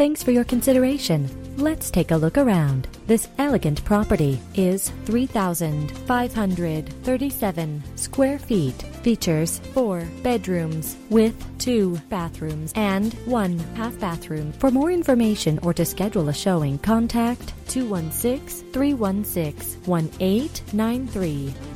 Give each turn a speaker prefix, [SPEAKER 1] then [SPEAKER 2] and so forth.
[SPEAKER 1] Thanks for your consideration. Let's take a look around. This elegant property is 3,537 square feet. Features 4 bedrooms with 2 bathrooms and 1 half bathroom. For more information or to schedule a showing, contact 216-316-1893.